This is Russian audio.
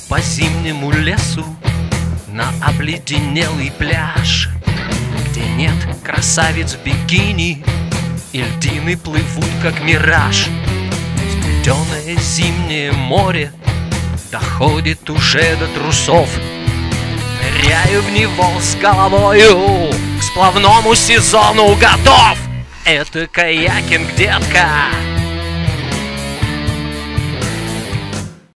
по зимнему лесу на обледенелый пляж, где нет красавиц в бикини, и льдины плывут, как мираж. Студеное зимнее море доходит уже до трусов. Ныряю в него с головою, к сплавному сезону готов. Это каякинг, детка,